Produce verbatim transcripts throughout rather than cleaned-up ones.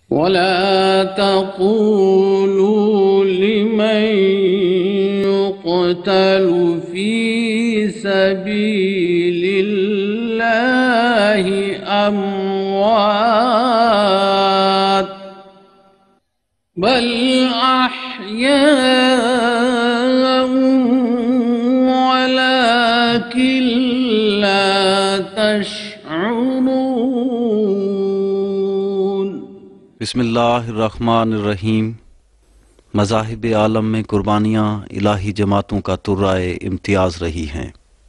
ولا تقولوا لمن يقتل في سبيل الله أموات بل أحياء ولكن لا تشعرون۔ بسم اللہ الرحمن الرحیم۔ مذاہب عالم میں قربانیاں الہی جماعتوں کا ترائے امتیاز رہی ہیں۔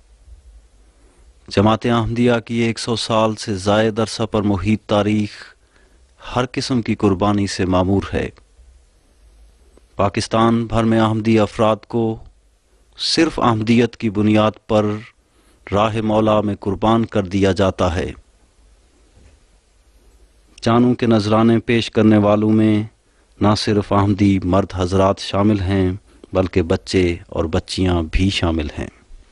جماعت احمدیہ کی ایک سو سال سے زائد عرصہ پر محیط تاریخ ہر قسم کی قربانی سے معمور ہے۔ پاکستان بھر میں احمدی افراد کو صرف احمدیت کی بنیاد پر راہ مولا میں قربان کر دیا جاتا ہے۔ جانوں کے نذرانے پیش کرنے والوں میں نہ صرف احمدی مرد حضرات شامل ہیں بلکہ بچے اور بچیاں بھی شامل ہیں۔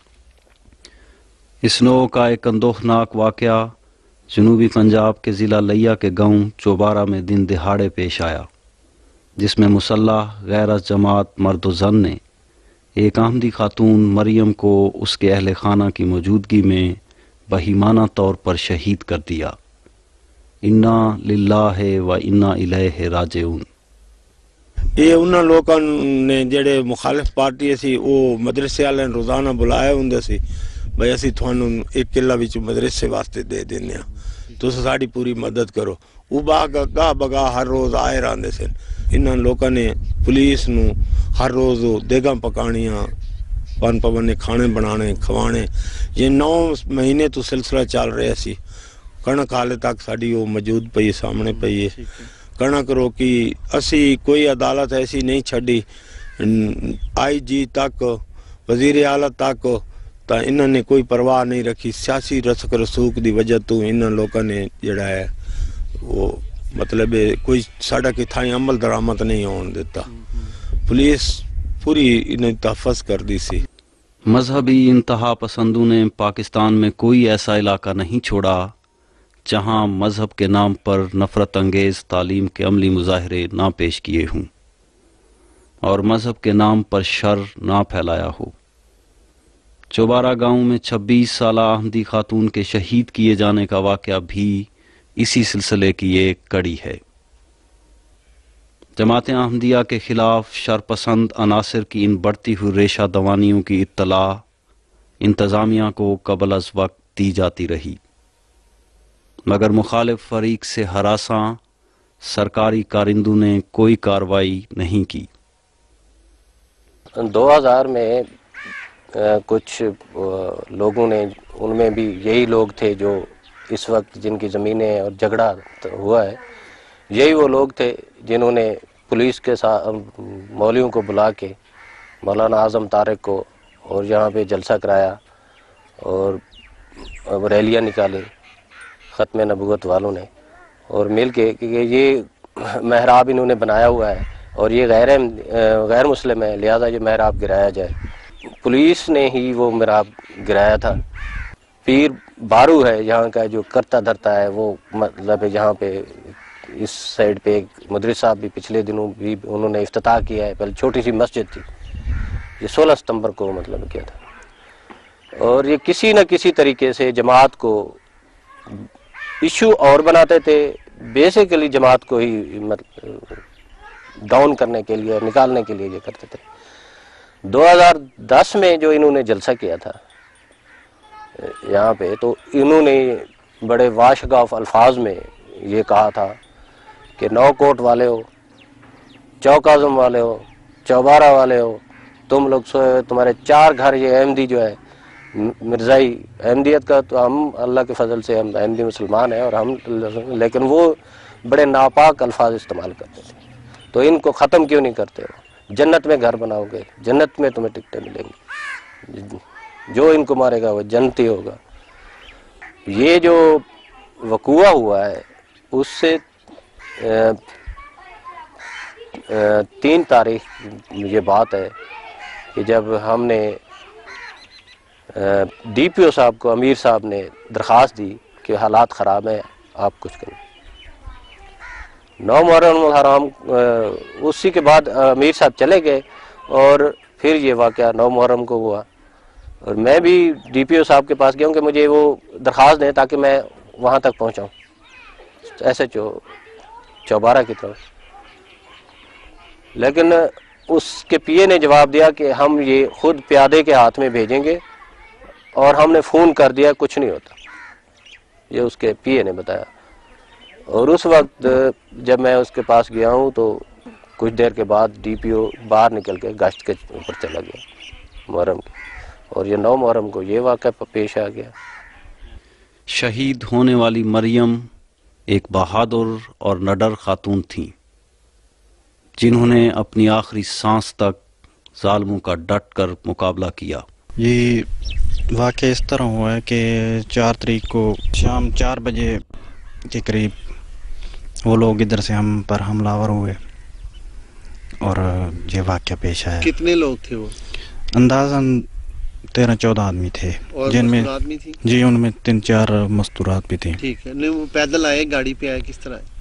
اس نوع کا ایک اندوہناک واقعہ جنوبی پنجاب کے ضلع لیہ کے گاؤں چوبارہ میں دن دہاڑے پیش آیا، جس میں مسلح غیر از جماعت مرد و زن نے ایک احمدی خاتون مریم کو اس کے اہل خانہ کی موجودگی میں بہیمانہ طور پر شہید کر دیا۔ انا للہ و انا الیہ راجعون۔ یہ انہاں لوگوں نے جڑے مخالف پارٹی سی وہ مدرسے والے روزانہ بلائے ہوں سی بھائی اسی تھانوں ایک قلعہ وچ مدرسے واسطے دے دینے ہاں، تس ساڈی پوری مدد کرو۔ وہ باغ گاہ بگاہ ہر روز آئے رہندے سن۔ انہاں لوگوں نے پولیس نو ہر روز دیگاں پکانیاں، پن پونے کھانے بنانے کھوانے، یہ نو مہینے تو سلسلہ چل رہا سی۔ کنک حالے تک ساڈی وہ موجود پئی سامنے پئی ہے۔ کنک روکی اسی کوئی عدالت ایسی نہیں چھڈی، آئی جی تک وزیر اعلیٰ تک تا انہوں نے کوئی پرواہ نہیں رکھی۔ سیاسی رسک رسوک دی وجہ تو انہوں لوگوں نے جڑا ہے وہ مطلب کوئی ساڈا کتھائی عمل درآمد نہیں ہون دیتا۔ پولیس پوری انہیں تحفظ کر دی سی۔ مذہبی انتہا پسندوں نے پاکستان میں کوئی ایسا علاقہ نہیں چھوڑا جہاں مذہب کے نام پر نفرت انگیز تعلیم کے عملی مظاہرے نہ پیش کیے ہوں اور مذہب کے نام پر شر نہ پھیلایا ہو۔ چوبارہ گاؤں میں چھبیس سالہ احمدی خاتون کے شہید کیے جانے کا واقعہ بھی اسی سلسلے کی ایک کڑی ہے۔ جماعت احمدیہ کے خلاف شرپسند عناصر کی ان بڑھتی ہوئی ریشہ دوانیوں کی اطلاع انتظامیہ کو قبل از وقت دی جاتی رہی، مگر مخالف فریق سے ہراساں سرکاری کارندوں نے کوئی کارروائی نہیں کی۔ دو ہزار میں کچھ لوگوں نے، ان میں بھی یہی لوگ تھے جو اس وقت جن کی زمینیں اور جھگڑا ہوا ہے، یہی وہ لوگ تھے جنہوں نے پولیس کے ساتھ مولویوں کو بلا کے مولانا اعظم طارق کو اور یہاں پہ جلسہ کرایا اور ریلیاں نکالے ختم نبوت والوں نے، اور مل کے کہ یہ محراب انہوں نے بنایا ہوا ہے اور یہ غیر غیر مسلم ہے، لہذا یہ محراب گرایا جائے۔ پولیس نے ہی وہ محراب گرایا تھا۔ پیر بارو ہے یہاں کا جو کرتا دھرتا ہے، وہ مطلب یہاں پہ اس سائڈ پہ ایک مدرس صاحب بھی پچھلے دنوں بھی انہوں نے افتتاح کیا ہے، پہلے چھوٹی سی مسجد تھی، یہ سولہ ستمبر کو مطلب کیا تھا۔ اور یہ کسی نہ کسی طریقے سے جماعت کو ایشو اور بناتے تھے، بیسیکلی جماعت کو ہی ڈاؤن کرنے کے لیے، نکالنے کے لیے یہ کرتے تھے۔ دو ہزار دس میں جو انہوں نے جلسہ کیا تھا یہاں پہ، تو انہوں نے بڑے واشگاف الفاظ میں یہ کہا تھا کہ نو کوٹ والے ہو، چوک اعظم والے ہو، چوبارہ والے ہو، تم لوگ سوئے، تمہارے چار گھر یہ احمدی جو ہے مرزائی احمدیت کا، تو ہم اللہ کے فضل سے ہم احمدی مسلمان ہیں اور ہم، لیکن وہ بڑے ناپاک الفاظ استعمال کرتے تھے۔ تو ان کو ختم کیوں نہیں کرتے ہو؟ جنت میں گھر بناؤ گے، جنت میں تمہیں ٹکٹیں ملیں گی، جو ان کو مارے گا وہ جنتی ہوگا۔ یہ جو وقوع ہوا ہے اس سے تین تاریخ یہ بات ہے کہ جب ہم نے ڈی پی او صاحب کو، امیر صاحب نے درخواست دی کہ حالات خراب ہیں، آپ کچھ کریں۔ نو محرم الحرام اسی کے بعد امیر صاحب چلے گئے اور پھر یہ واقعہ نو محرم کو ہوا، اور میں بھی ڈی پی او صاحب کے پاس گیا ہوں کہ مجھے وہ درخواست دیں تاکہ میں وہاں تک پہنچاؤں، ایسے چو چوبارہ کی طرف، لیکن اس کے پی اے نے جواب دیا کہ ہم یہ خود پیادے کے ہاتھ میں بھیجیں گے، اور ہم نے فون کر دیا کچھ نہیں ہوتا، یہ اس کے پی اے نے بتایا۔ اور اس وقت جب میں اس کے پاس گیا ہوں تو کچھ دیر کے بعد ڈی پی او باہر نکل کے گشت کے اوپر چلا گیا محرم کی، اور یہ نو محرم کو یہ واقعہ پیش آ گیا۔ شہید ہونے والی مریم ایک بہادر اور نڈر خاتون تھیں، جنہوں نے اپنی آخری سانس تک ظالموں کا ڈٹ کر مقابلہ کیا۔ یہ واقعہ اس طرح ہوا ہے کہ چار تاریخ کو شام چار بجے کے قریب وہ لوگ ادھر سے ہم پر حملہ آور ہوئے اور یہ واقعہ پیش آیا۔ کتنے لوگ تھے وہ؟ اندازاً تیرہ چودہ آدمی تھے، جن میں آدمی تھی؟ جی ان میں تین چار مستورات بھی تھیں۔ ٹھیک ہے، نہیں وہ پیدل آئے گاڑی پہ آئے کس طرح آئے؟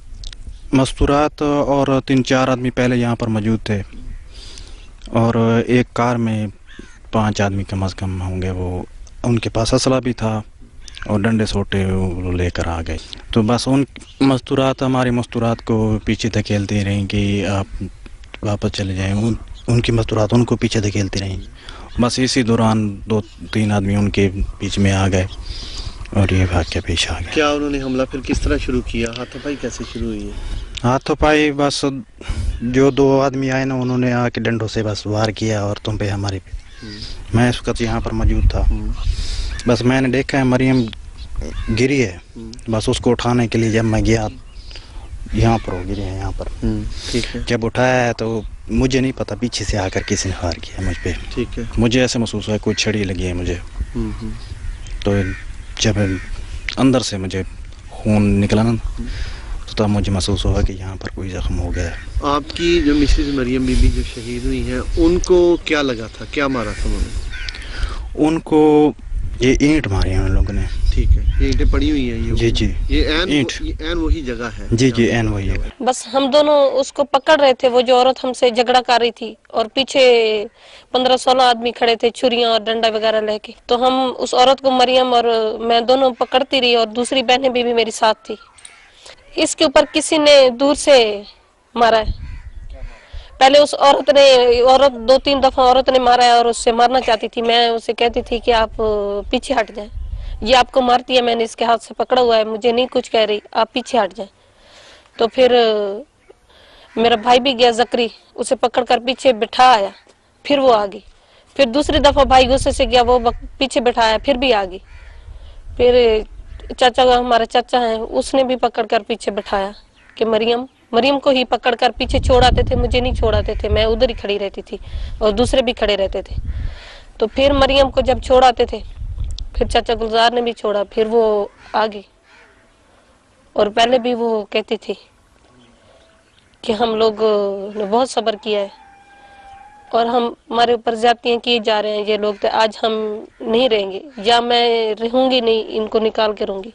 مستورات اور تین چار آدمی پہلے یہاں پر موجود تھے، اور ایک کار میں پانچ آدمی کم از کم ہوں گے، وہ ان کے پاس اسلحہ بھی تھا اور ڈنڈے سوٹے وہ لے کر آ گئے۔ تو بس ان مستورات ہماری مستورات کو پیچھے دھکیلتی رہیں کہ آپ واپس چلے جائیں، ان ان کی مستورات ان کو پیچھے دھکیلتی رہیں۔ بس اسی دوران دو تین آدمی ان کے بیچ میں آ گئے اور یہ واقعہ پیش آ گیا۔ کیا انہوں نے حملہ پھر کس طرح شروع کیا؟ ہاتھوں پائی کیسے شروع ہوئی ہے؟ ہاتھوں پائی بس جو دو آدمی آئے نا انہوں نے آ کے ڈنڈوں سے بس وار کیا اور تم پہ ہمارے پہ۔ میں اس وقت یہاں پر موجود تھا، بس میں نے دیکھا ہے مریم گری ہے، بس اس کو اٹھانے کے لیے جب میں گیا یہاں پر وہ گری ہے یہاں پر، جب اٹھایا ہے تو مجھے نہیں پتا پیچھے سے آ کر کسی نے وار کیا مجھ پہ۔ ٹھیک ہے، مجھے ایسے محسوس ہوا کوئی چھڑی لگی ہے مجھے، تو جب اندر سے مجھے خون نکلا نا تو تب مجھے محسوس ہوا کہ یہاں پر کوئی زخم ہو گیا ہے۔ آپ کی جو مسز مریم بی بی جو شہید ہوئی ہیں ان کو کیا لگا تھا، کیا مارا تھا انہوں نے؟ ان کو یہ اینٹ ماری ہیں ان لوگوں نے۔ ٹھیک ہے، یہ اینٹیں پڑی ہوئی ہیں؟ یہ جی جی یہ این اینٹ، یہ این وہی جگہ ہے؟ جی جی این وہی ہے۔ بس ہم دونوں اس کو پکڑ رہے تھے، وہ جو عورت ہم سے جھگڑا کر رہی تھی، اور پیچھے پندرہ سولہ آدمی کھڑے تھے چھریاں اور ڈنڈا وغیرہ لے کے، تو ہم اس عورت کو مریم اور میں دونوں پکڑتی رہی، اور دوسری بہنیں بھی, بھی میری ساتھ تھی۔ اس کے اوپر کسی نے دور سے مارا ہے، پہلے اس عورت نے عورت دو تین دفعہ عورت نے مارا ہے اور اس سے مارنا چاہتی تھی، میں اسے کہتی تھی کہ آپ پیچھے ہٹ جائیں، یہ آپ کو مارتی ہے، میں نے اس کے ہاتھ سے پکڑا ہوا ہے، مجھے نہیں کچھ کہہ رہی، آپ پیچھے ہٹ جائیں۔ تو پھر میرا بھائی بھی گیا زکری، اسے پکڑ کر پیچھے بٹھا آیا، پھر وہ آ گئی، پھر دوسری دفعہ بھائی غصے سے گیا، وہ پیچھے بٹھایا، پھر بھی آ گئی، پھر چاچا ہمارا چاچا ہے اس نے بھی پکڑ کر پیچھے بٹھایا کہ مریم مریم کو ہی پکڑ کر پیچھے چھوڑاتے تھے، مجھے نہیں چھوڑاتے تھے، میں ادھر ہی کھڑی رہتی تھی اور دوسرے بھی کھڑے رہتے تھے۔ تو پھر مریم کو جب چھوڑاتے تھے پھر چاچا گلزار نے بھی چھوڑا، پھر وہ آ گئی، اور پہلے بھی وہ کہتی تھی کہ ہم لوگ نے بہت صبر کیا ہے اور ہم ہمارے اوپر زیادتیاں کیے جا رہے ہیں یہ لوگ، آج ہم نہیں رہیں گے، یا میں رہوں گی نہیں، ان کو نکال کے رہوں گی،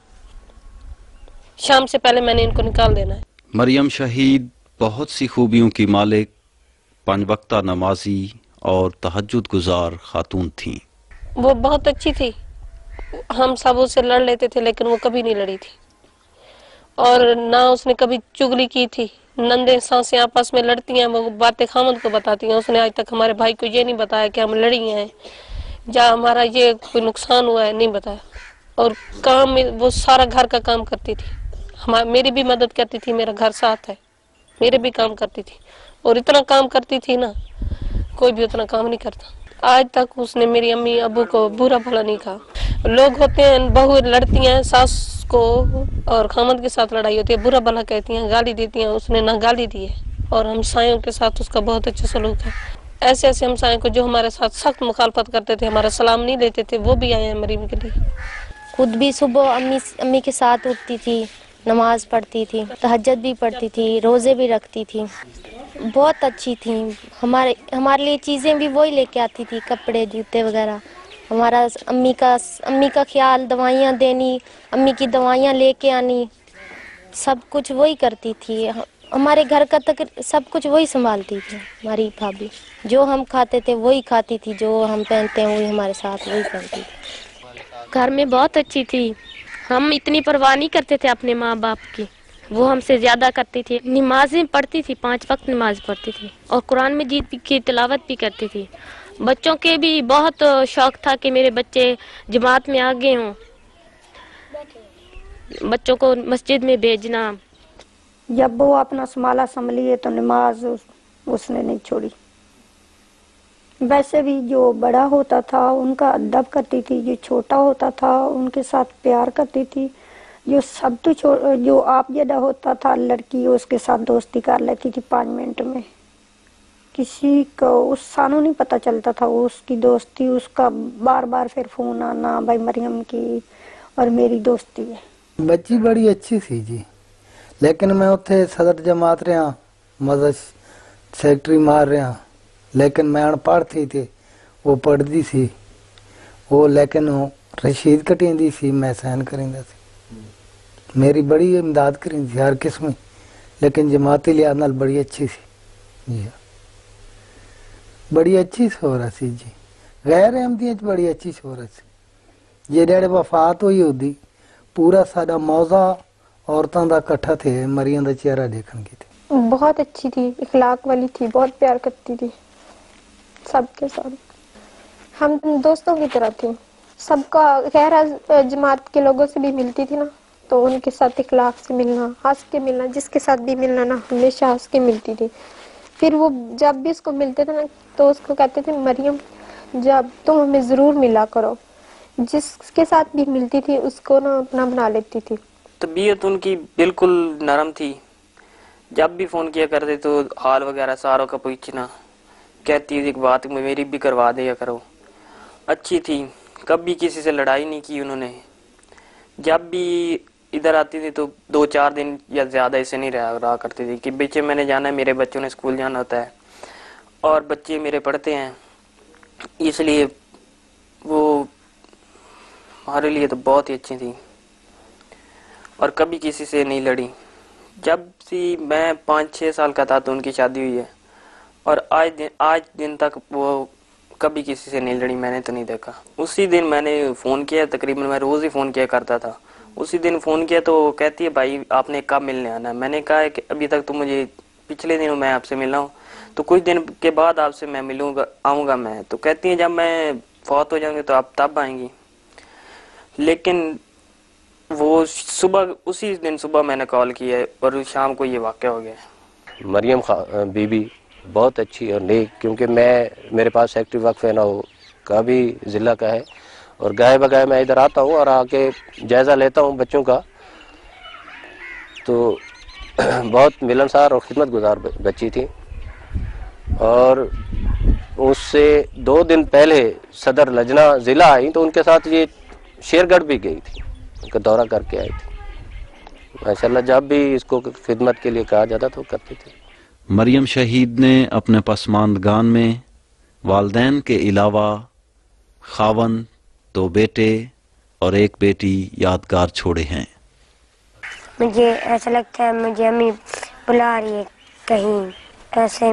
شام سے پہلے میں نے ان کو نکال دینا ہے۔ مریم شہید بہت سی خوبیوں کی مالک، پانچ وقتہ نمازی اور تہجد گزار خاتون تھیں۔ وہ بہت اچھی تھی، ہم سب اس سے لڑ لیتے تھے لیکن وہ کبھی نہیں لڑی تھی، اور نہ اس نے کبھی چگلی کی تھی۔ نندے سانسیں آپس میں لڑتی ہیں، وہ باتیں خامد کو بتاتی ہیں، اس نے آج تک ہمارے بھائی کو یہ نہیں بتایا کہ ہم لڑی ہیں یا ہمارا یہ کوئی نقصان ہوا ہے، نہیں بتایا۔ اور کام وہ سارا گھر کا کام کرتی تھی، میری بھی مدد کرتی تھی، میرا گھر ساتھ ہے، میرے بھی کام کرتی تھی، اور اتنا کام کرتی تھی نا کوئی بھی اتنا کام نہیں کرتا۔ آج تک اس نے میری امی ابو کو برا بھلا نہیں کہا۔ لوگ ہوتے ہیں بہو لڑتی ہیں، ساس کو اور خامد کے ساتھ لڑائی ہوتی ہے، برا بھلا کہتی ہیں، گالی دیتی ہیں، اس نے نہ گالی دی ہے، اور ہمسایوں کے ساتھ اس کا بہت اچھا سلوک ہے۔ ایسے ایسے ہمسائے کو جو ہمارے ساتھ سخت مخالفت کرتے تھے، ہمارا سلام نہیں دیتے تھے، وہ بھی آئے ہیں مریم کے لیے۔ خود بھی صبح امی امی کے ساتھ اٹھتی تھی، نماز پڑھتی تھی، تہجد بھی پڑھتی تھی، روزے بھی رکھتی تھی، بہت اچھی تھی۔ ہمارے ہمارے لیے چیزیں بھی وہی لے کے آتی تھی، کپڑے جوتے وغیرہ، ہمارا امی کا امی کا خیال، دوائیاں دینی، امی کی دوائیاں لے کے آنی، सब कुछ वही करती थी, हमारे घर का तक सब कुछ वही संभालती थी हमारी भाभी। जो हम खाते थे वही खाती थी, जो हम पहनते हैं वही हमारे साथ वही पहनती थी। घर में बहुत अच्छी थी, हम इतनी परवाह नहीं करते थे अपने माँ बाप की, वो हमसे ज़्यादा करती थी। नमाज़ें पढ़ती थी, पांच वक्त नमाज पढ़ती थी और कुरान मजीद की तिलावत भी करती थी। बच्चों के भी बहुत शौक था कि मेरे बच्चे जमात में आगे हों, बच्चों को मस्जिद में भेजना। जब वो अपना संभाला संभली है तो नमाज उस, उसने नहीं छोड़ी। वैसे भी जो बड़ा होता था उनका अदब करती थी, जो छोटा होता था उनके साथ प्यार करती थी। जो सब तो जो आप जदा होता था लड़की उसके साथ दोस्ती कर लेती थी पाँच मिनट में। किसी को उस सानू नहीं पता चलता था उसकी दोस्ती, उसका बार बार फिर फोन आना, भाई मरियम की और मेरी दोस्ती है। बच्ची बड़ी अच्छी थी जी, लेकिन मैं उत्थे सदर जमात रहा, मदद सैकटरी मार रहा, लेकिन मैं अनपढ़ थी थे, वो पढ़ती सी वो, लेकिन वो रशीद कटींदी सी, मैं सहन करींदा सी, मेरी बड़ी इमदाद करींदी थी हर किस्म, लेकिन जमाती लिहाज नाल बड़ी अच्छी सी जी, बड़ी अच्छी शोहरत सी जी। गैर अहमदियत बड़ी अच्छी शोहरत सी। जे डेढ़े वफात हुई होती पूरा साडा मौजा औरतों का इकट्ठा थे मरियम का चेहरा देखने की थी। बहुत अच्छी थी, इखलाक वाली थी, बहुत प्यार करती थी सबके साथ, हम दोस्तों की तरह थी। सबका गैर जमात के लोगों से भी मिलती थी ना, तो उनके साथ इखलाक से मिलना, हंस के मिलना, जिसके साथ भी मिलना ना हमेशा हंस के मिलती थी। फिर वो जब भी उसको मिलते थे ना तो उसको कहते थे मरियम जब तुम हमें ज़रूर मिला करो। जिसके साथ भी मिलती थी उसको ना अपना बना लेती थी। तबीयत उनकी बिल्कुल नरम थी, जब भी फ़ोन किया करते तो हाल वगैरह सारों का पूछना, कहती एक बात मेरी भी करवा दिया करो। अच्छी थी, कभी किसी से लड़ाई नहीं की उन्होंने। जब भी इधर आती थी तो दो चार दिन या ज़्यादा ऐसे नहीं रहा रहा करती थी कि बच्चे मैंने जाना है, मेरे बच्चों ने स्कूल जाना होता है और बच्चे मेरे पढ़ते हैं, इसलिए वो हमारे लिए तो बहुत ही अच्छी थी और कभी किसी से नहीं लड़ी। जब से मैं पाँच छः साल का था तो उनकी शादी हुई है और आज दिन आज दिन तक वो कभी किसी से नहीं लड़ी, मैंने तो नहीं देखा। उसी दिन मैंने फ़ोन किया, तकरीबन मैं रोज़ ही फ़ोन किया करता था। उसी दिन फ़ोन किया तो कहती है भाई आपने कब मिलने आना है। मैंने कहा है कि अभी तक तो मुझे पिछले दिनों मैं आपसे मिला हूँ, तो कुछ दिन के बाद आपसे मैं मिलूँगा आऊँगा मैं। तो कहती है जब मैं फौत हो जाऊँगी तो आप तब आएंगी। लेकिन वो सुबह उसी दिन सुबह मैंने कॉल किया है और शाम को ये वाक़या हो गया। मरियम बीबी बहुत अच्छी और नेक, क्योंकि मैं मेरे पास सेक्रेटरी वक्फ है ना वो का भी ज़िला का है और गाय बगाए मैं इधर आता हूँ और आके जायज़ा लेता हूँ बच्चों का, तो बहुत मिलनसार और खिदमत गुजार बच्ची थी। और उससे दो दिन पहले सदर लजना ज़िला आई तो उनके साथ ये शेरगढ़ भी गई थी, उनका दौरा करके आई थी। माशाल्लाह जब भी इसको खिदमत के लिए कहा जाता तो करती थी। मरियम शहीद ने अपने पसमानदगान में वालदैन के अलावा खावन, दो बेटे और एक बेटी यादगार छोड़े हैं। मुझे ऐसा लगता है मुझे अम्मी बुला रही है कहीं, ऐसे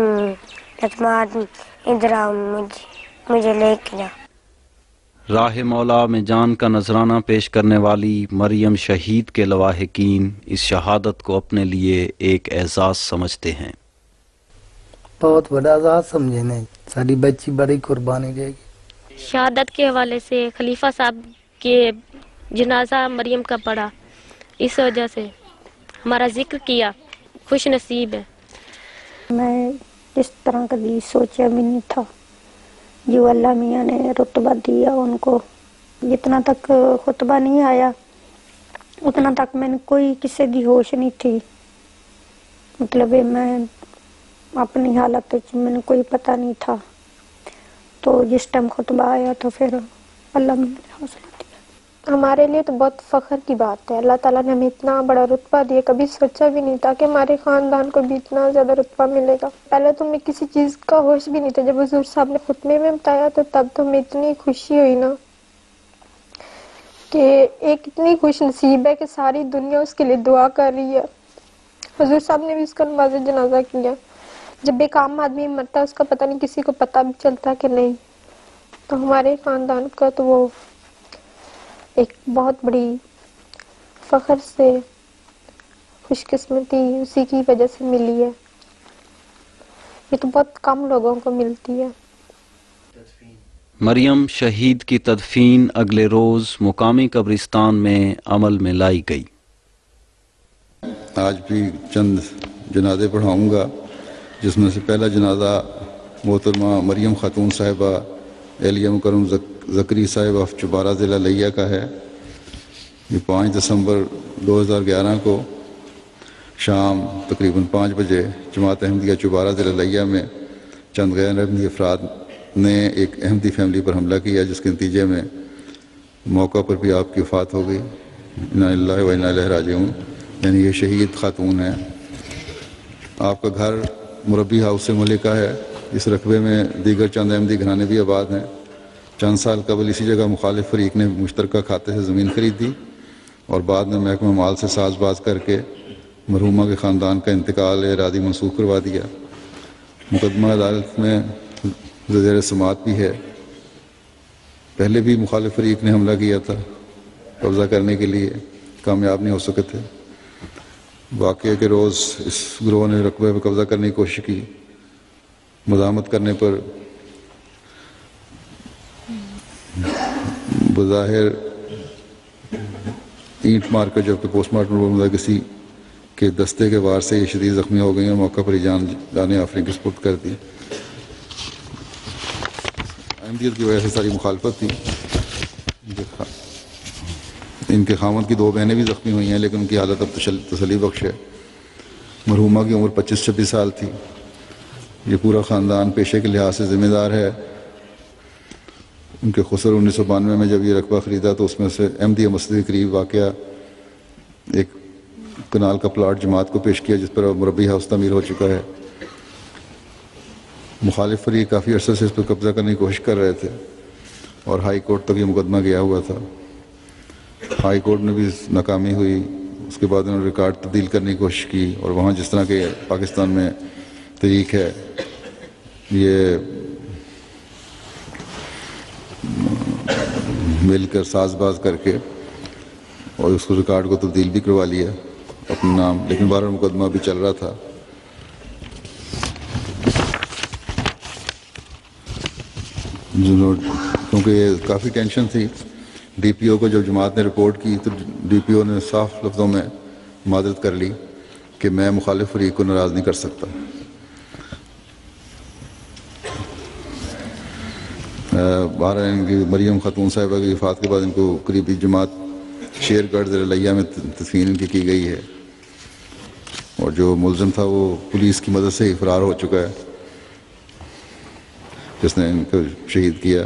इधर आओ, मुझे मुझे लेके जा। राह मौला में जान का नजराना पेश करने वाली मरियम शहीद के लवाहिकीन इस शहादत को अपने लिए एक एजाज समझते हैं। बहुत बड़ा एजाज समझे नहीं, सारी बच्ची बड़ी कुर्बानी देगी। शहादत के हवाले से खलीफा साहब के जनाजा मरियम का पड़ा, इस वजह से हमारा जिक्र किया, खुश नसीब है। मैं इस तरह कभी सोचा भी नहीं था, जो अल्लाह मियाँ ने रुतबा दिया उनको, जितना तक खुतबा नहीं आया उतना तक मैंने कोई किसी दी होश नहीं थी। मतलब मैं अपनी हालत मैंने कोई पता नहीं था, तो जिस टाइम खुतबा आया तो फिर अल्लाह मियाँ ने हौसला दिया। हमारे लिए तो बहुत फ़ख्र की बात है, अल्लाह ताला ने हमें इतना बड़ा रुतबा दिया, कभी सोचा भी नहीं था कि हमारे ख़ानदान को भी इतना ज़्यादा रुतबा मिलेगा। पहले तो हमें किसी चीज़ का होश भी नहीं था, जब हुज़ूर साहब ने खुतबे में बताया तो तब तो हमें इतनी खुशी हुई ना کہ ایک اتنی خوش نصیب ہے کہ ساری دنیا اس کے لیے دعا کر رہی ہے. حضور صاحب نے بھی اس کا نماز جنازہ کیا. جب ایک عام آدمی مرتا ہے اس کا پتہ نہیں کسی کو پتہ بھی چلتا کہ نہیں. تو ہمارے خاندان کا تو وہ ایک بہت بڑی فخر سے خوش قسمتی اسی کی وجہ سے ملی ہے. یہ تو بہت کم لوگوں کو ملتی ہے. مریم شہید کی تدفین اگلے روز مقامی قبرستان میں عمل میں لائی گئی. آج بھی چند جنازے پڑھاؤں گا، جس میں سے پہلا جنازہ محترمہ مریم خاتون صاحبہ اہلیہ مکرم زکری صاحبہ چوبارہ ضلع لیہ کا ہے. یہ پانچ دسمبر دو ہزار گیارہ کو شام تقریباً پانچ بجے جماعت احمدیہ چوبارہ ضلع لیہ میں چند غیر احمدی افراد نے ایک احمدی فیملی پر حملہ کیا، جس کے نتیجے میں موقع پر بھی آپ کی وفات ہو گئی. انا للہ و انا الیہ راجعون. یعنی یہ شہید خاتون ہیں. آپ کا گھر مربی ہاؤس سے ملکہ ہے. اس رقبے میں دیگر چند احمدی گھرانے بھی آباد ہیں. چند سال قبل اسی جگہ مخالف فریق نے مشترکہ کھاتے سے زمین خریدی اور بعد میں محکمہ مال سے ساز باز کر کے مرحومہ کے خاندان کا انتقال ارادی منسوخ کروا دیا. مقدمہ عدالت میں زیر سماعت بھی ہے. پہلے بھی مخالف فریق نے حملہ کیا تھا، قبضہ کرنے کے لیے کامیاب نہیں ہو سکے تھے. واقعے کے روز اس گروہ نے رقبے پہ قبضہ کرنے کی کوشش کی. مزاحمت کرنے پر بظاہر اینٹ مار کر جبکہ پوسٹ مارٹم رپورٹ کسی کے دستے کے وار سے یہ شدید زخمی ہو گئی اور موقع پر ہی جان جانے آفرین کی سپرد کر دی. احمدیت کی وجہ سے ساری مخالفت تھی. ان کے خامد کی دو بہنیں بھی زخمی ہوئی ہیں، لیکن ان کی حالت اب تسلی بخش ہے. مرحومہ کی عمر پچیس چھبیس سال تھی. یہ پورا خاندان پیشے کے لحاظ سے ذمہ دار ہے. ان کے خسر انیس سو بانوے میں جب یہ رقبہ خریدا تو اس میں سے احمدیہ مسجد کے قریب واقعہ ایک کنال کا پلاٹ جماعت کو پیش کیا، جس پر اب مربی ہاؤس تعمیر ہو چکا ہے. مخالف فریق کافی عرصے سے اس پر قبضہ کرنے کی کوشش کر رہے تھے اور ہائی کورٹ تک یہ مقدمہ گیا ہوا تھا. ہائی کورٹ میں بھی ناکامی ہوئی. اس کے بعد انہوں نے ریکارڈ تبدیل کرنے کی کوشش کی اور وہاں جس طرح کے پاکستان میں طریق ہے یہ مل کر ساز باز کر کے اور اس کو ریکارڈ کو تبدیل بھی کروا لیا اپنے نام، لیکن بارہ مقدمہ بھی چل رہا تھا. کیونکہ یہ کافی ٹینشن تھی. ڈی پی او کو جب جماعت نے رپورٹ کی تو ڈی پی او نے صاف لفظوں میں معذرت کر لی کہ میں مخالف فریق کو ناراض نہیں کر سکتا. بارہ ان کی مریم خاتون صاحبہ کی وفات کے بعد ان کو قریبی جماعت شیر گڑھ ضلع لیہ میں تدفین ان کی کی گئی ہے اور جو ملزم تھا وہ پولیس کی مدد سے ہی فرار ہو چکا ہے جس نے ان کو شہید کیا.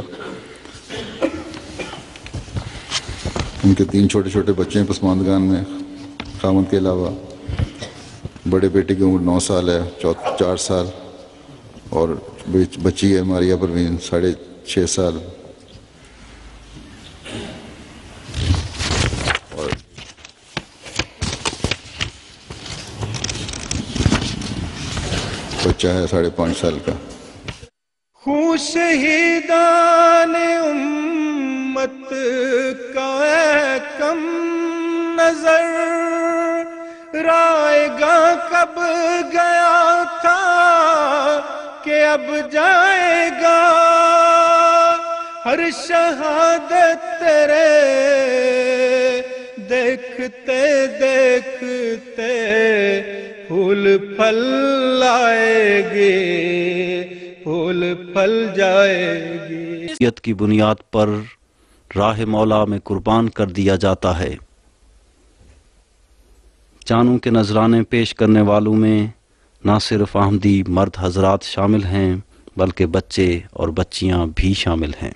ان کے تین چھوٹے چھوٹے بچے ہیں پسماندگان میں خامد کے علاوہ. بڑے بیٹے کی عمر نو سال ہے، چار سال، اور بچی ہے ماریا پروین ساڑھے چھ سال. اور بچہ ہے ساڑھے پانچ سال کا. خوں شہیدان امت کا اے کم نظر رائے گا کب گیا تھا کہ اب جائے گا. ہر شہادت تیرے دیکھتے دیکھتے پھول پھل لائے گی، پھول پھل جائے گی. کی بنیاد پر راہ مولا میں قربان کر دیا جاتا ہے. جانوں کے نذرانے پیش کرنے والوں میں نہ صرف احمدی مرد حضرات شامل ہیں بلکہ بچے اور بچیاں بھی شامل ہیں.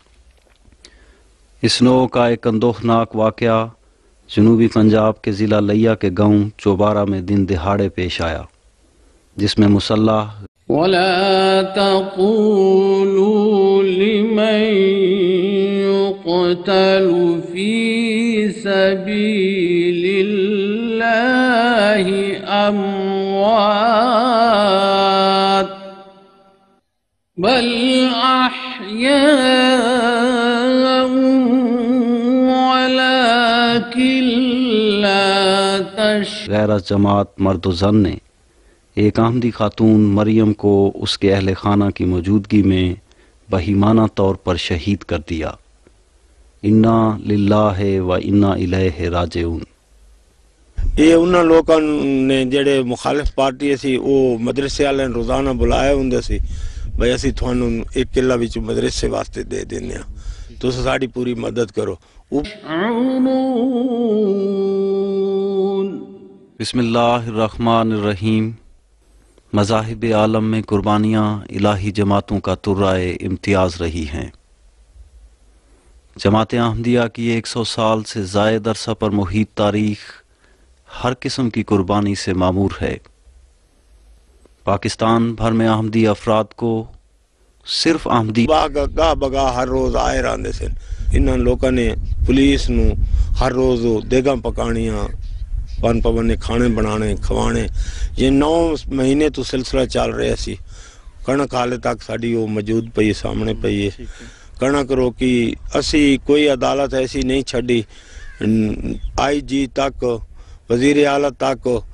اس نوع کا ایک اندوہناک واقعہ جنوبی پنجاب کے ضلع لیہ کے گاؤں چوبارہ میں دن دہاڑے پیش آیا، جس میں مسلح وَلَا تَقُولُوا لِمَن يُقْتَلُ يقتل في سبيل الله أموات بل أحياء ولكن لا تشعرون. غیر جماعت مرد و زن نے ایک احمدی خاتون مریم کو اس کے اہل خانہ کی موجودگی میں بہیمانہ طور پر شہید کر دیا. انا للہ و انا الیہ راجعون. یہ انہاں لوگوں نے جڑے مخالف پارٹی سی وہ مدرسے والے روزانہ بلائے ہوں سی بھائی اسی تھانوں ایک قلعہ وچ مدرسے واسطے دے دینے ہاں تو ساڈی پوری مدد کرو. بسم اللہ الرحمن الرحیم. مذاہب عالم میں قربانیاں الہی جماعتوں کا ترائے امتیاز رہی ہیں. جماعت احمدیہ کی ایک سو سال سے زائد عرصہ پر محیط تاریخ ہر قسم کی قربانی سے معمور ہے. پاکستان بھر میں احمدی افراد کو صرف احمدی گاہ بگاہ ہر روز آئے رہتے سن. انہاں لوگوں نے پولیس نو ہر روز دیگاں پکانیاں پن پونے کھانے بنانے کھوانے یہ نو مہینے تو سلسلہ چل رہا سی. کنک حالے تک ساری وہ موجود پئی سامنے پئی ہے. کنک روکی اسی کوئی عدالت ایسی نہیں چھڈی. آئی جی تک وزیر اعلیٰ تک